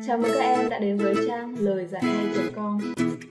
Chào mừng các em đã đến với trang lời dạy hay.com.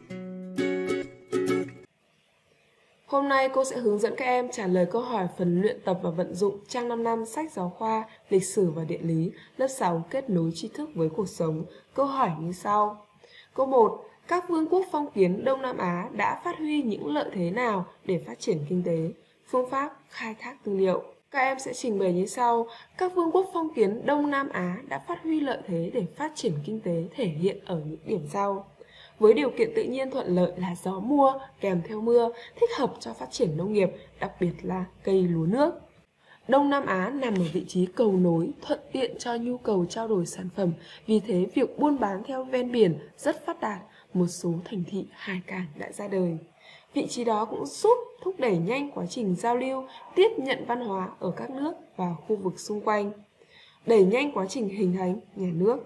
Hôm nay cô sẽ hướng dẫn các em trả lời câu hỏi phần luyện tập và vận dụng trang 5 năm sách giáo khoa lịch sử và địa lý lớp 6 kết nối tri thức với cuộc sống. Câu hỏi như sau. Câu 1. Các vương quốc phong kiến Đông Nam Á đã phát huy những lợi thế nào để phát triển kinh tế? Phương pháp khai thác tư liệu. Các em sẽ trình bày như sau. Các vương quốc phong kiến Đông Nam Á đã phát huy lợi thế để phát triển kinh tế thể hiện ở những điểm sau. Với điều kiện tự nhiên thuận lợi là gió mùa kèm theo mưa, thích hợp cho phát triển nông nghiệp, đặc biệt là cây lúa nước. Đông Nam Á nằm ở vị trí cầu nối, thuận tiện cho nhu cầu trao đổi sản phẩm, vì thế việc buôn bán theo ven biển rất phát đạt, một số thành thị hải cảng đã ra đời. Vị trí đó cũng giúp thúc đẩy nhanh quá trình giao lưu, tiếp nhận văn hóa ở các nước và khu vực xung quanh, đẩy nhanh quá trình hình thành nhà nước.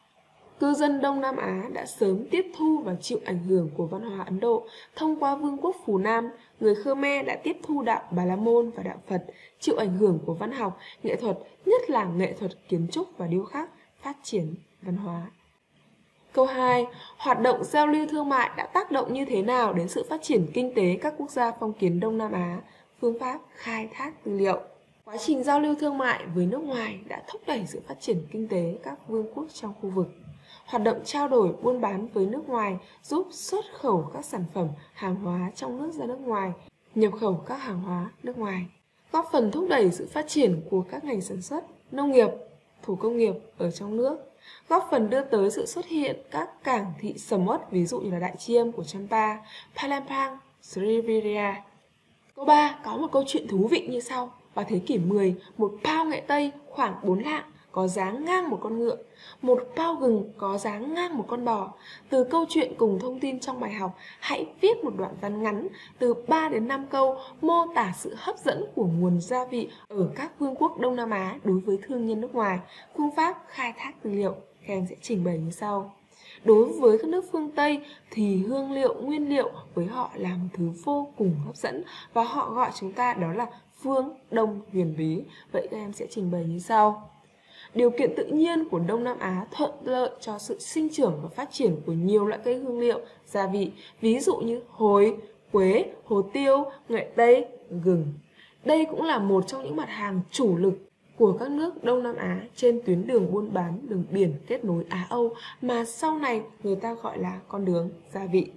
Cư dân Đông Nam Á đã sớm tiếp thu và chịu ảnh hưởng của văn hóa Ấn Độ. Thông qua Vương quốc Phù Nam, người Khmer đã tiếp thu đạo Bà La Môn và đạo Phật, chịu ảnh hưởng của văn học, nghệ thuật, nhất là nghệ thuật kiến trúc và điêu khắc, phát triển văn hóa. Câu 2. Hoạt động giao lưu thương mại đã tác động như thế nào đến sự phát triển kinh tế các quốc gia phong kiến Đông Nam Á? Phương pháp khai thác tư liệu. Quá trình giao lưu thương mại với nước ngoài đã thúc đẩy sự phát triển kinh tế các vương quốc trong khu vực. Hoạt động trao đổi buôn bán với nước ngoài giúp xuất khẩu các sản phẩm, hàng hóa trong nước ra nước ngoài, nhập khẩu các hàng hóa nước ngoài, góp phần thúc đẩy sự phát triển của các ngành sản xuất, nông nghiệp, thủ công nghiệp ở trong nước, góp phần đưa tới sự xuất hiện các cảng thị sầm uất, ví dụ như là Đại Chiêm của Champa, Palembang, Srivijaya. Câu 3 có một câu chuyện thú vị như sau. Vào thế kỷ 10, một bao nghệ tây khoảng 4 lạng có giá ngang một con ngựa, một bao gừng có giá ngang một con bò. Từ câu chuyện cùng thông tin trong bài học, hãy viết một đoạn văn ngắn từ 3 đến 5 câu mô tả sự hấp dẫn của nguồn gia vị ở các vương quốc Đông Nam Á đối với thương nhân nước ngoài. Phương pháp khai thác tư liệu, các em sẽ trình bày như sau. Đối với các nước phương Tây thì hương liệu, nguyên liệu với họ là một thứ vô cùng hấp dẫn và họ gọi chúng ta đó là phương Đông huyền bí. Vậy các em sẽ trình bày như sau. Điều kiện tự nhiên của Đông Nam Á thuận lợi cho sự sinh trưởng và phát triển của nhiều loại cây hương liệu, gia vị, ví dụ như hồi, quế, hồ tiêu, nghệ tây, gừng. Đây cũng là một trong những mặt hàng chủ lực của các nước Đông Nam Á trên tuyến đường buôn bán đường biển kết nối Á-Âu mà sau này người ta gọi là con đường gia vị.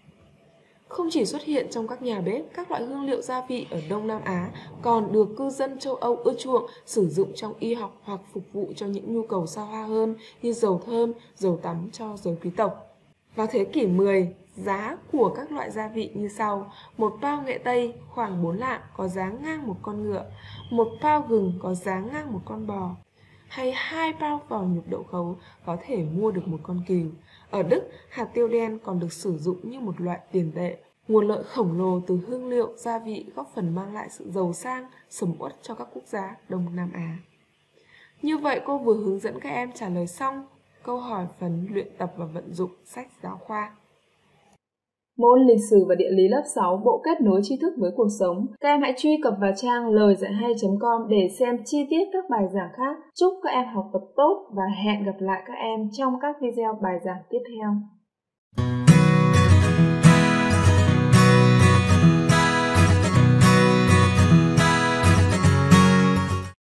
Không chỉ xuất hiện trong các nhà bếp, các loại hương liệu gia vị ở Đông Nam Á còn được cư dân châu Âu ưa chuộng, sử dụng trong y học hoặc phục vụ cho những nhu cầu xa hoa hơn như dầu thơm, dầu tắm cho giới quý tộc. Vào thế kỷ 10, giá của các loại gia vị như sau. Một bao nghệ tây khoảng 4 lạng có giá ngang một con ngựa, một bao gừng có giá ngang một con bò, hay 2 bao vỏ nhục đậu khấu có thể mua được một con cừu. Ở Đức, hạt tiêu đen còn được sử dụng như một loại tiền tệ. Nguồn lợi khổng lồ từ hương liệu, gia vị góp phần mang lại sự giàu sang, sầm uất cho các quốc gia Đông Nam Á. Như vậy cô vừa hướng dẫn các em trả lời xong câu hỏi phần luyện tập và vận dụng sách giáo khoa. Môn lịch sử và địa lý lớp 6 bộ kết nối tri thức với cuộc sống. Các em hãy truy cập vào trang lời dạy hay.com để xem chi tiết các bài giảng khác. Chúc các em học tập tốt và hẹn gặp lại các em trong các video bài giảng tiếp theo.